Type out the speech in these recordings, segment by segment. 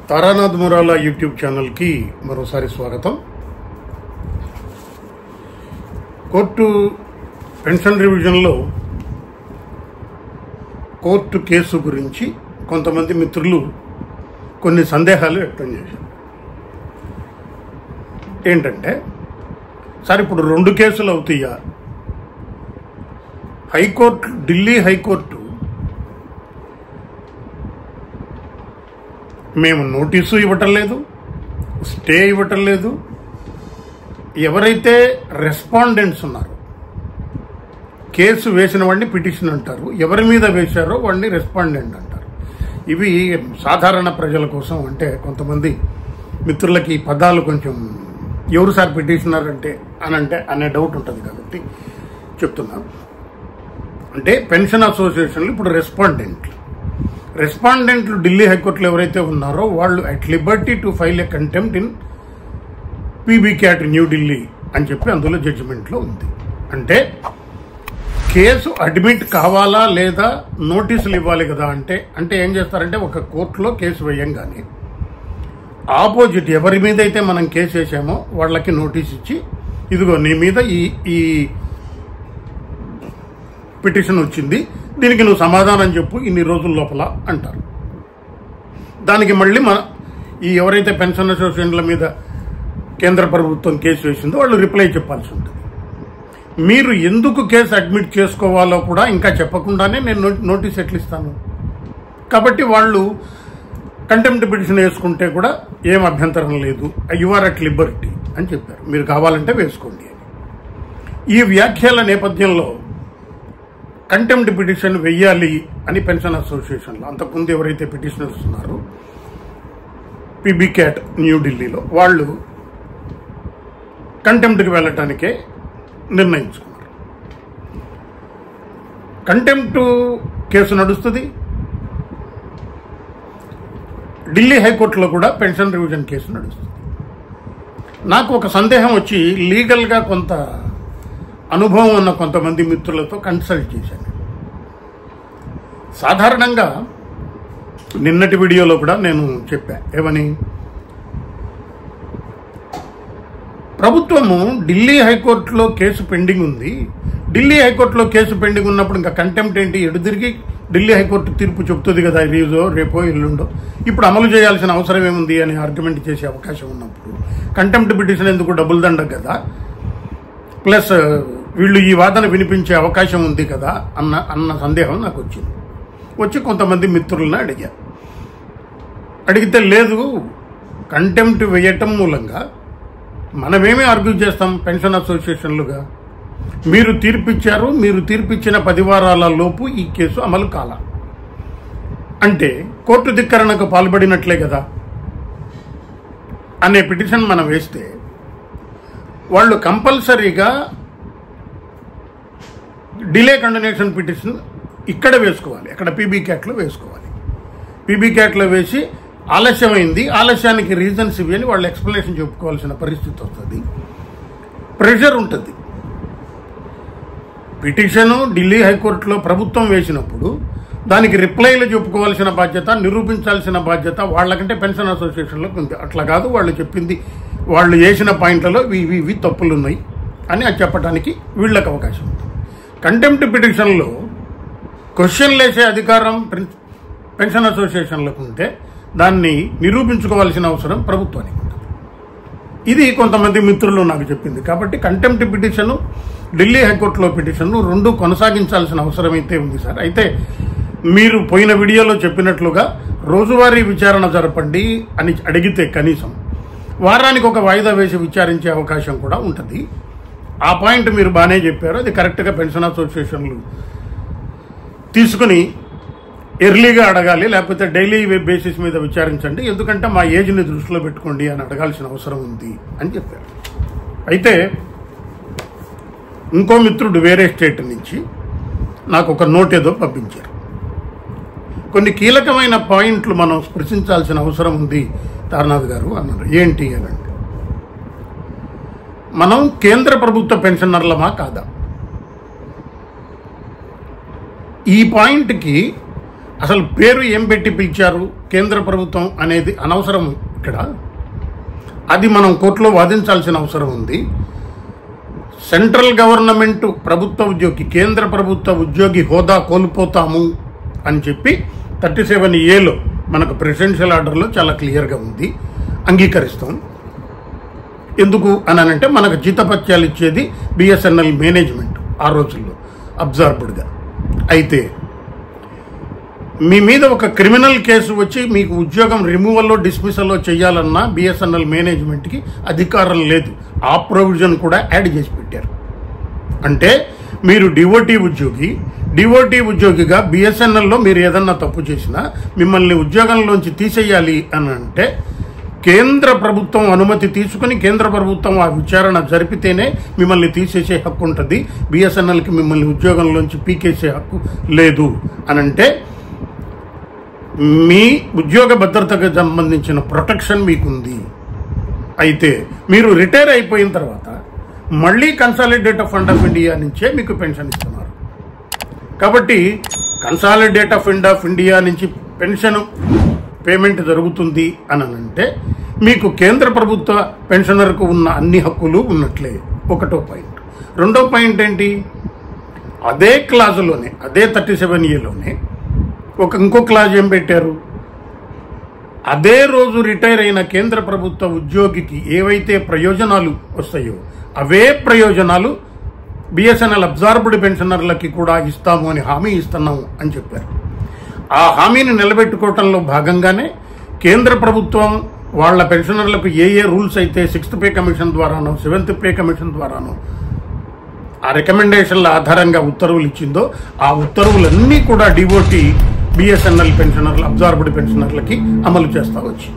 Taranath మురాలా YouTube ఛానల్కి మరోసారి స్వాగతం. కోర్టు పెన్షన్ రివిజన్లో కోర్టు కేసు గురించి కొంతమంది మిత్రులు కొన్ని సందేహాలు వ్యక్తం చేశారు. ఏంటంటే, సార్ ఇప్పుడు 2 కేసులు అవుతాయా? హైకోర్టు, ఢిల్లీ హైకోర్టు మేము నోటీసు ఇవ్వటం లేదు, స్టే ఇవ్వటం లేదు. ఎవరైతే రెస్పాండెంట్స్ ఉన్నారో, కేసు వేసిన వాడిని పిటిషన్ అంటారు, ఎవరి మీద వేశారో వాడిని రెస్పాండెంట్ అంటారు. ఇవి సాధారణ ప్రజల కోసం, అంటే కొంతమంది మిత్రులకి ఈ పదాలు కొంచెం ఎవరు సార్ పిటిషనర్ అంటే అనే డౌట్ ఉంటుంది కాబట్టి చెప్తున్నాను. అంటే పెన్షన్ అసోసియేషన్లు ఇప్పుడు రెస్పాండెంట్లు ఢిల్లీ హైకోర్టులో ఎవరైతే ఉన్నారో వాళ్ళు at liberty to file a contempt in PB CAT New Delhi అని చెప్పి అందులో జడ్జిమెంట్లో ఉంది. అంటే కేసు అడ్మిట్ కావాలా లేదా నోటీసులు ఇవ్వాలి కదా. అంటే ఏం చేస్తారంటే, ఒక కోర్టులో కేసు వేయంగానే ఆపోజిట్ ఎవరి మీద అయితే మనం కేసు వేసామో వాళ్ళకి నోటీస్ ఇచ్చి, ఇదిగో నీ మీద ఈ పిటిషన్ వచ్చింది, దీనికి నువ్వు సమాధానం చెప్పు ఇన్ని రోజుల లోపల అంటారు. దానికి మళ్ళీ ఈ ఎవరైతే పెన్షన్ అసోసియేషన్ల మీద కేంద్ర ప్రభుత్వం కేసు వేసిందో వాళ్ళు రిప్లై చెప్పాల్సి ఉంటుంది. మీరు ఎందుకు కేసు అడ్మిట్ చేసుకోవాలో కూడా ఇంకా చెప్పకుండానే నేను నోటీస్ ఎట్లా ఇస్తాను? కాబట్టి వాళ్ళు కంటెంప్ట్ పిటిషన్ వేసుకుంటే కూడా ఏం అభ్యంతరం లేదు, యు ఆర్ అట్ లిబర్టీ అని చెప్పారు, మీరు కావాలంటే వేసుకోండి అని. ఈ వ్యాఖ్యల నేపథ్యంలో కంటెంప్ట్ పిటిషన్ వెయ్యాలి అని పెన్షన్ అసోసియేషన్లో అంతకుముందు ఎవరైతే పిటిషనర్స్ ఉన్నారో పీబీ క్యాట్ న్యూఢిల్లీలో వాళ్ళు కంటెంప్ట్కి వెళ్ళటానికే నిర్ణయించుకున్నారు. కంటెంప్ట్ కేసు నడుస్తుంది. ఢిల్లీ హైకోర్టులో కూడా పెన్షన్ రివిజన్ కేసు నడుస్తుంది. నాకు ఒక సందేహం వచ్చి లీగల్గా కొంత అనుభవం ఉన్న కొంతమంది మిత్రులతో కన్సల్ట్ చేశాను. సాధారణంగా నిన్నటి వీడియోలో కూడా నేను చెప్పా, ఏమని, ప్రభుత్వము ఢిల్లీ హైకోర్టులో కేసు పెండింగ్ ఉంది, ఢిల్లీ హైకోర్టులో కేసు పెండింగ్ ఉన్నప్పుడు ఇంకా కంటెంప్ట్ ఏంటి, ఎటు తిరిగి ఢిల్లీ హైకోర్టు తీర్పు చెప్తుంది కదా, ఈరోజో రేపో ఎల్లుండో, ఇప్పుడు అమలు చేయాల్సిన అవసరం ఏముంది అని ఆర్గ్యుమెంట్ చేసే అవకాశం ఉన్నప్పుడు కంటెంప్ట్ పిటిషన్ ఎందుకు, డబుల్ దండ కదా, ప్లస్ వీళ్ళు ఈ వాదన వినిపించే అవకాశం ఉంది కదా అన్న సందేహం నాకు వచ్చి కొంతమంది మిత్రులను అడిగితే, లేదు, కంటెంప్ట్ వేయటం మూలంగా మనమేమీ ఆర్గ్యూ చేస్తాం పెన్షన్ అసోసియేషన్లుగా, మీరు తీర్పిచ్చారు, మీరు తీర్పిచ్చిన 10 వారాల లోపు ఈ కేసు అమలు కాల అంటే కోర్టు ధిక్కరణకు పాల్పడినట్లే కదా అనే పిటిషన్ మనం వేస్తే వాళ్ళు కంపల్సరీగా డిలే కండోనేషన్ పిటిషన్ ఇక్కడ వేసుకోవాలి, అక్కడ పీబీ క్యాట్లో వేసుకోవాలి. పీబీ క్యాట్లో వేసి ఆలస్యమైంది, ఆలస్యానికి రీజన్స్ ఇవి అని వాళ్ళు ఎక్స్ప్లెనేషన్ చెప్పుకోవాల్సిన పరిస్థితి వస్తుంది, ప్రెషర్ ఉంటుంది. పిటిషను ఢిల్లీ హైకోర్టులో ప్రభుత్వం వేసినప్పుడు దానికి రిప్లైలు చెప్పుకోవాల్సిన బాధ్యత, నిరూపించాల్సిన బాధ్యత వాళ్ళకంటే పెన్షన్ అసోసియేషన్లకు ఉంది. అట్లా కాదు, వాళ్ళు చెప్పింది, వాళ్ళు వేసిన పాయింట్లలో ఇవి తప్పులు ఉన్నాయి అని అది చెప్పడానికి వీళ్ళకి అవకాశం ఉంది. కంటెంప్ట్ పిటిషన్లో క్వశ్చన్లు వేసే అధికారం పెన్షన్ అసోసియేషన్లకు ఉంటే దాన్ని నిరూపించుకోవాల్సిన అవసరం ప్రభుత్వానికి ఉంటుంది. ఇది కొంతమంది మిత్రులు నాకు చెప్పింది. కాబట్టి కంటెంప్ట్ పిటిషను, ఢిల్లీ హైకోర్టులో పిటిషన్ను 2 కొనసాగించాల్సిన అవసరం అయితే ఉంది సార్. అయితే మీరు పోయిన వీడియోలో చెప్పినట్లుగా రోజువారీ విచారణ జరపండి అని అడిగితే కనీసం వారానికి ఒక వాయిదా వేసి విచారించే అవకాశం కూడా ఉంటుంది. ఆ పాయింట్ మీరు బాగానే చెప్పారు, అది కరెక్ట్గా పెన్షన్ అసోసియేషన్లు తీసుకుని ఎర్లీగా అడగాలి, లేకపోతే డైలీ బేసిస్ మీద విచారించండి, ఎందుకంటే మా ఏజ్ని దృష్టిలో పెట్టుకోండి అని అడగాల్సిన అవసరం ఉంది అని చెప్పారు. అయితే ఇంకో మిత్రుడు వేరే స్టేట్ నుంచి నాకు ఒక నోట్ ఏదో పంపించారు. కొన్ని కీలకమైన పాయింట్లు మనం స్పృశించాల్సిన అవసరం ఉంది తారనాథ్ గారు అన్నారు. ఏంటి అనండి, మనం కేంద్ర ప్రభుత్వ పెన్షనర్లమా కాదా? ఈ పాయింట్కి అసలు పేరు ఏం పెట్టి పిలిచారు కేంద్ర ప్రభుత్వం అనేది అనవసరం ఇక్కడ. అది మనం కోర్టులో వాదించాల్సిన అవసరం ఉంది. సెంట్రల్ గవర్నమెంట్ ప్రభుత్వ ఉద్యోగి, కేంద్ర ప్రభుత్వ ఉద్యోగి హోదా కోల్పోతాము అని చెప్పి 37A మనకు ప్రెసిడెన్షియల్ ఆర్డర్లో చాలా క్లియర్గా ఉంది. అంగీకరిస్తాం. ఎందుకు అని అంటే మనకు జీతపత్యాలు ఇచ్చేది బిఎస్ఎన్ఎల్ మేనేజ్మెంట్ ఆ రోజుల్లో అబ్జర్వ్డ్గా. అయితే మీ మీద ఒక క్రిమినల్ కేసు వచ్చి మీకు ఉద్యోగం రిమూవల్లో డిస్మిసల్లో చేయాలన్నా బిఎస్ఎన్ఎల్ మేనేజ్మెంట్కి అధికారం లేదు. ఆ ప్రొవిజన్ కూడా యాడ్ చేసి పెట్టారు. అంటే మీరు డిఓటీ ఉద్యోగిగా బిఎస్ఎన్ఎల్లో మీరు ఏదన్నా తప్పు చేసినా మిమ్మల్ని ఉద్యోగంలోంచి తీసేయాలి అని అంటే కేంద్ర ప్రభుత్వం అనుమతి తీసుకుని కేంద్ర ప్రభుత్వం ఆ విచారణ జరిపితేనే మిమ్మల్ని తీసేసే హక్కు ఉంటుంది. బిఎస్ఎన్ఎల్కి మిమ్మల్ని ఉద్యోగంలోంచి పీకేసే హక్కు లేదు అని అంటే మీ ఉద్యోగ భద్రతకు సంబంధించిన ప్రొటెక్షన్ మీకుంది. అయితే మీరు రిటైర్ అయిపోయిన తర్వాత మళ్ళీ కన్సాలిడేట్ ఫండ్ ఆఫ్ ఇండియా నుంచే మీకు పెన్షన్ ఇస్తున్నారు. కాబట్టి కన్సాలిడేట్ ఫండ్ ఆఫ్ ఇండియా నుంచి పెన్షన్ పేమెంట్ జరుగుతుంది అని అంటే మీకు కేంద్ర ప్రభుత్వ పెన్షనర్కు ఉన్న అన్ని హక్కులు ఉన్నట్లే. ఒకటో పాయింట్. రెండో పాయింట్ ఏంటి, అదే క్లాజులోనే, అదే 37Aలోనే ఇంకో క్లాజ్ ఏం పెట్టారు, అదే రోజు రిటైర్ అయిన కేంద్ర ప్రభుత్వ ఉద్యోగికి ఏవైతే ప్రయోజనాలు వస్తాయో అవే ప్రయోజనాలు బిఎస్ఎన్ఎల్ అబ్జార్బ్డ్ పెన్షనర్లకి కూడా ఇస్తాము అని హామీ ఇస్తున్నాము అని చెప్పారు. ఆ హామీని నిలబెట్టుకోవటంలో భాగంగానే కేంద్ర ప్రభుత్వం వాళ్ళ పెన్షనర్లకు ఏ రూల్స్ అయితే 6th పే కమిషన్ ద్వారానో 7th పే కమిషన్ ద్వారానో ఆ రికమెండేషన్ల ఆధారంగా ఉత్తర్వులు ఇచ్చిందో ఆ ఉత్తర్వులన్నీ కూడా డిఓటీ బిఎస్ఎన్ఎల్ పెన్షనర్లు అబ్జార్బ్డ్ పెన్షనర్లకి అమలు చేస్తా వచ్చి.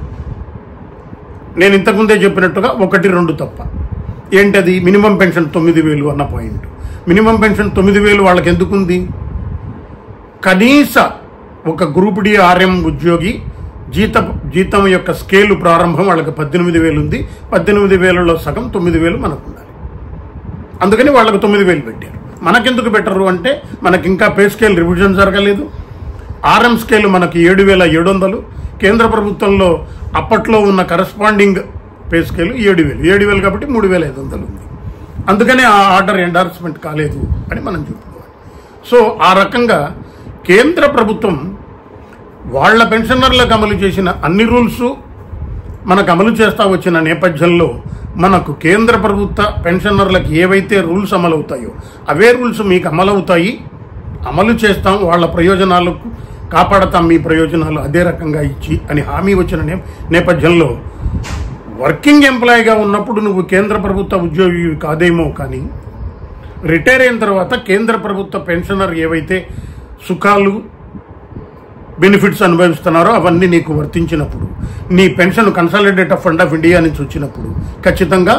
నేను ఇంతకుముందే చెప్పినట్టుగా 1-2 తప్ప. ఏంటది, మినిమం పెన్షన్ 9,000 అన్న పాయింట్. మినిమం పెన్షన్ 9,000 వాళ్ళకి ఎందుకుంది, కనీస ఒక గ్రూప్ డి ఆర్ఎం ఉద్యోగి జీతం యొక్క స్కేలు ప్రారంభం వాళ్ళకి 18,000 ఉంది. 18,000లో సగం 9,000 మనకు ఉండాలి. అందుకని వాళ్ళకు 9,000 పెట్టారు. మనకెందుకు పెట్టరు అంటే మనకి ఇంకా పే స్కేల్ రివిజన్ జరగలేదు. ఆర్ఎం స్కేల్ మనకి 7,700. కేంద్ర ప్రభుత్వంలో అప్పట్లో ఉన్న కరస్పాండింగ్ పే స్కేల్ 7,000 కాబట్టి 3,500 ఉంది. అందుకనే ఆ ఆర్డర్ ఎండార్స్మెంట్ కాలేదు అని మనం చెప్పుకోవాలి. సో ఆ రకంగా కేంద్ర ప్రభుత్వం వాళ్ల పెన్షనర్లకు అమలు చేసిన అన్ని రూల్స్ మనకు అమలు చేస్తా వచ్చిన నేపథ్యంలో మనకు కేంద్ర ప్రభుత్వ పెన్షనర్లకు ఏవైతే రూల్స్ అమలవుతాయో అవే రూల్స్ మీకు అమలవుతాయి, అమలు చేస్తాం, వాళ్ళ ప్రయోజనాలకు కాపాడతాం, మీ ప్రయోజనాలు అదే రకంగా ఇచ్చి అని హామీ వచ్చిన నేపథ్యంలో వర్కింగ్ ఎంప్లాయీగా ఉన్నప్పుడు నువ్వు కేంద్ర ప్రభుత్వ ఉద్యోగి కాదేమో, కానీ రిటైర్ అయిన తర్వాత కేంద్ర ప్రభుత్వ పెన్షనర్ ఏవైతే సుఖాలు బెనిఫిట్స్ అనుభవిస్తున్నారో అవన్నీ నీకు వర్తించినప్పుడు, నీ pension consolidate fund of India నుంచి వచ్చినప్పుడు ఖచ్చితంగా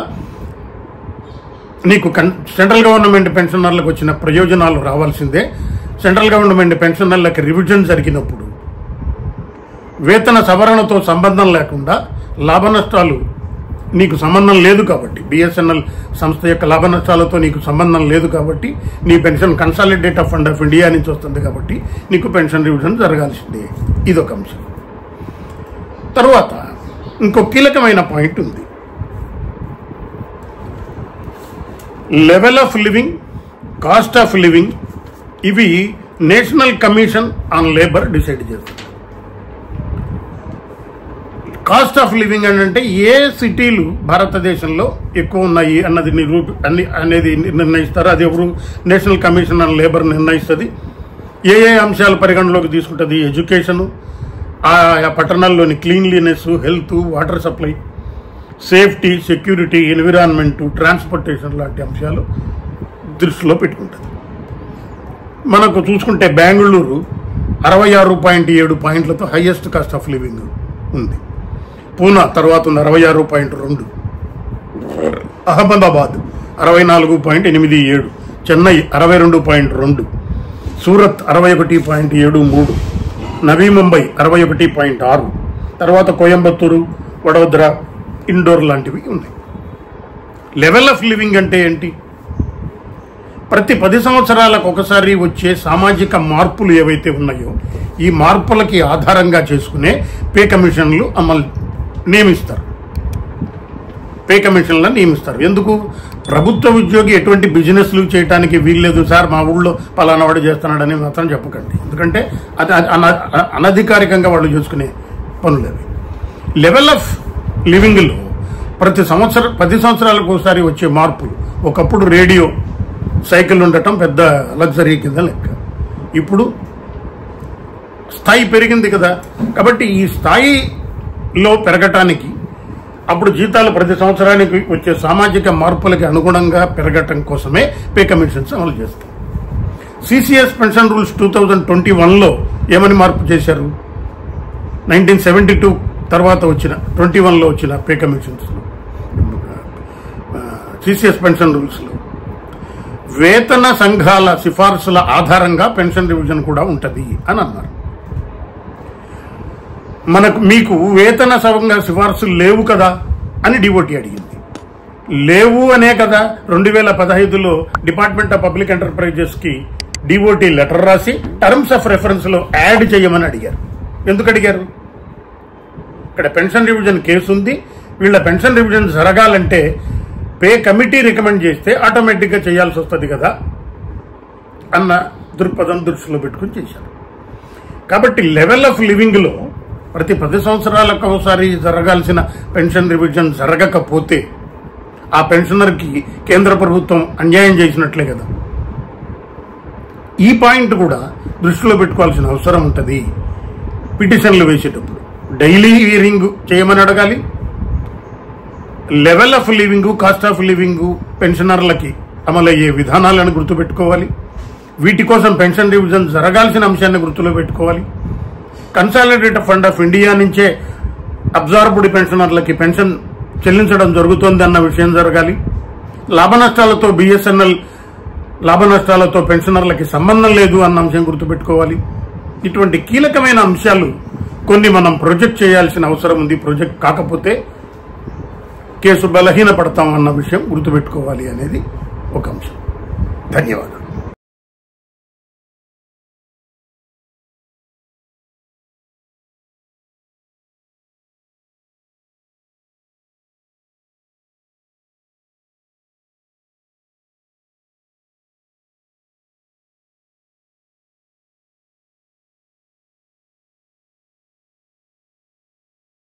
నీకు సెంట్రల్ గవర్నమెంట్ పెన్షనర్లకు వచ్చిన ప్రయోజనాలు రావాల్సిందే. సెంట్రల్ గవర్నమెంట్ పెన్షనర్లకు రివిజన్ జరిగినప్పుడు వేతన సవరణతో సంబంధం లేకుండా లాభ నష్టాలు నీకు సంబంధం లేదు కాబట్టి, బిఎస్ఎన్ఎల్ సంస్థ యొక్క లాభ నష్టాలతో నీకు సంబంధం లేదు కాబట్టి, నీ pension consolidate fund of India నుంచి వస్తుంది కాబట్టి నీకు పెన్షన్ రివిజన్ జరగాల్సిందే. ఇదొక అంశం. తరువాత ఇంకో కీలకమైన పాయింట్ ఉంది. Level of living, cost of living ఇవి national commission on labour decide చేస్తారు. కాస్ట్ ఆఫ్ లివింగ్ అంటే ఏ సిటీలు భారతదేశంలో ఎక్కువ ఉన్నాయి అనేది నిర్ణయిస్తారు. అది ఎవరు, నేషనల్ కమిషన్ ఆన్ లేబర్ నిర్ణయిస్తుంది. ఏ అంశాలు పరిగణలోకి తీసుకుంటుంది, ఎడ్యుకేషను, ఆ పట్టణాల్లోని cleanliness, health, water supply, safety, security, environment, transportation లాంటి అంశాలు దృష్టిలో పెట్టుకుంటుంది. మనకు చూసుకుంటే బెంగళూరు 66.7 పాయింట్లతో హైయెస్ట్ కాస్ట్ ఆఫ్ లివింగ్ ఉంది. పూనా తర్వాత ఉంది 66.2, అహ్మదాబాద్ 64.87, చెన్నై 62.2, సూరత్ 61.73, నవీ ముంబై 61.6, తర్వాత కోయంబత్తూరు, వడోదర, ఇండోర్ లాంటివి ఉన్నాయి. లెవెల్ ఆఫ్ లివింగ్ అంటే ఏంటి? ప్రతి 10 సంవత్సరాలకు ఒకసారి వచ్చే సామాజిక మార్పులు ఏవైతే ఉన్నాయో ఈ మార్పులకి ఆధారంగా చేసుకునే పే కమిషన్లు నియమిస్తారు. పే కమిషన్లను నియమిస్తారు. ఎందుకు? ప్రభుత్వ ఉద్యోగి ఎటువంటి బిజినెస్లు చేయడానికి వీల్లేదు సార్, మా ఊళ్ళో పలానా వాడు చేస్తున్నాడని మాత్రం చెప్పకండి. ఎందుకంటే అది అనధికారికంగా వాళ్ళు చేసుకునే పనులేవి. లెవెల్ ఆఫ్ లివింగ్లో ప్రతి 10 సంవత్సరాలకు ఒకసారి వచ్చే మార్పులు. ఒకప్పుడు రేడియో, సైకిల్ ఉండటం పెద్ద లగ్జరీ కింద లెక్క. ఇప్పుడు స్థాయి పెరిగింది కదా, కాబట్టి ఈ స్థాయిలో పెరగటానికి అప్పుడు జీతాలు ప్రతి సంవత్సరానికి వచ్చే సామాజిక మార్పులకి అనుగుణంగా పెరగటం కోసమే పే కమిషన్స్ అమలు చేస్తాం. సిసిఎస్ పెన్షన్ రూల్స్ 2021లో ఏమని మార్పు చేశారు? 1972 తర్వాత వచ్చిన 21లో వచ్చిన పే కమిషన్స్ సిసిఎస్ పెన్షన్ రూల్స్లో వేతన సంఘాల సిఫార్సుల ఆధారంగా పెన్షన్ రివిజన్ కూడా ఉంటుంది అని అన్నారు. మీకు వేతన సంఘ సిఫార్సులు లేవు కదా అని డిఓటీ అడిగింది. లేవు అనే కదా 2015లో డిపార్ట్మెంట్ ఆఫ్ పబ్లిక్ ఎంటర్ప్రైజెస్కి డిఓటీ లెటర్ రాసి టర్మ్స్ ఆఫ్ రెఫరెన్స్లో యాడ్ చేయమని అడిగారు. ఎందుకు అడిగారు? ఇక్కడ పెన్షన్ రివిజన్ కేసు ఉంది, వీళ్ళ పెన్షన్ రివిజన్ జరగాలంటే పే కమిటీ రికమెండ్ చేస్తే ఆటోమేటిక్గా చేయాల్సి వస్తుంది కదా అన్న దృక్పథం దృష్టిలో పెట్టుకుని చేశారు. కాబట్టి లెవెల్ ఆఫ్ లివింగ్లో ప్రతి 10 సంవత్సరాలకు ఒకసారి జరగాల్సిన పెన్షన్ రివిజన్ జరగకపోతే ఆ పెన్షనర్కి కేంద్ర ప్రభుత్వం అన్యాయం చేసినట్లే కదా. ఈ పాయింట్ కూడా దృష్టిలో పెట్టుకోవాల్సిన అవసరం ఉంటుంది. పిటిషన్లు వేసేటప్పుడు డైలీ హియరింగ్ చేయమని అడగాలి. Level of living, cost of living పెన్షనర్లకి అమలయ్యే విధానాలను గుర్తుపెట్టుకోవాలి. వీటి కోసం పెన్షన్ రివిజన్ జరగాల్సిన అంశాన్ని గుర్తులో పెట్టుకోవాలి. కన్సాలిడేటెడ్ ఫండ్ ఆఫ్ ఇండియా నుంచే అబ్జార్బ్డ్ పెన్షనర్లకి పెన్షన్ చెల్లించడం జరుగుతోంది అన్న విషయం జరగాలి. లాభనష్టాలతో బిఎస్ఎన్ఎల్ లాభనష్టాలతో పెన్షనర్లకి సంబంధం లేదు అన్న అంశం గుర్తుపెట్టుకోవాలి. ఇటువంటి కీలకమైన అంశాలు కొన్ని మనం ప్రొజెక్ట్ చేయాల్సిన అవసరం ఉంది. ప్రొజెక్ట్ కాకపోతే కేసు బలహీనపడతాం అన్న విషయం గుర్తుపెట్టుకోవాలి అనేది ఒక అంశం. ధన్యవాదాలు.